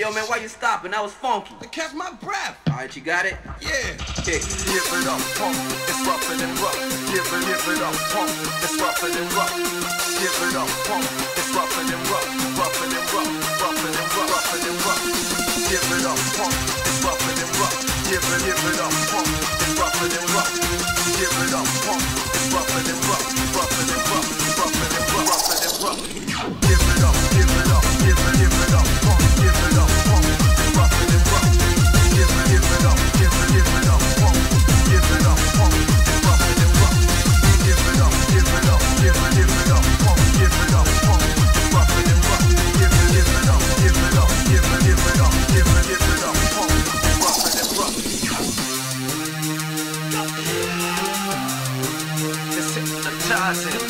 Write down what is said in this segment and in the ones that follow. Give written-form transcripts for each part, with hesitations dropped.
yo, man, why you stopping? That was funky. To catch my breath. Alright, you got it? Yeah. Kick. Give it up, pump, it's rougher than rough. Give it up, pump, it's rougher than rough. Give it up, pump, it's rougher than rough. Rougher than rough, rougher than rough, rougher than rough. Give it up, pump, it's rougher than rough. Give it up, pump, it's rougher than rough. Give it up, pump, it's rougher than rough. Rougher than rough, rougher than rough, rougher than rough. Give it up, give it up, give it up, pump, give it up, pump, it's rougher than rough. Give it up, give it up, pump, give it up, pump, it's rougher than rough. Give it up, give it up, give it up, pump, give it up, pump, it's rougher than rough. Give it up, give it up, give it up, give it up, pump, it's rougher than rough. It's hypnotizing.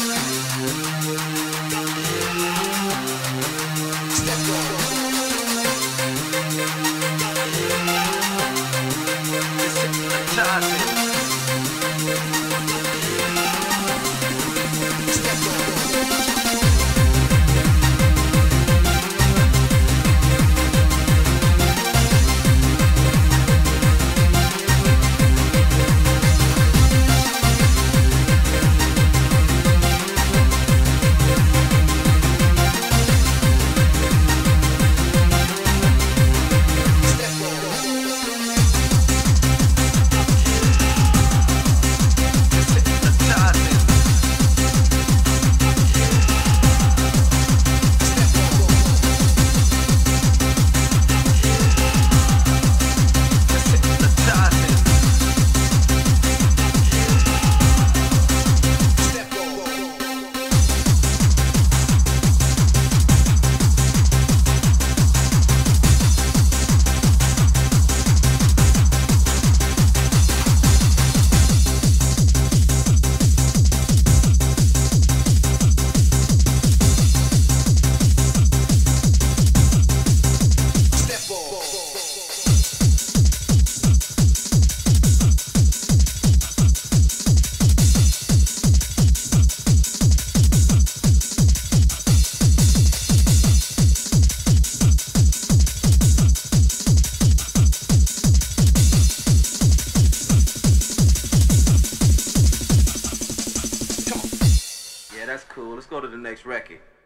That's cool. Let's go to the next record.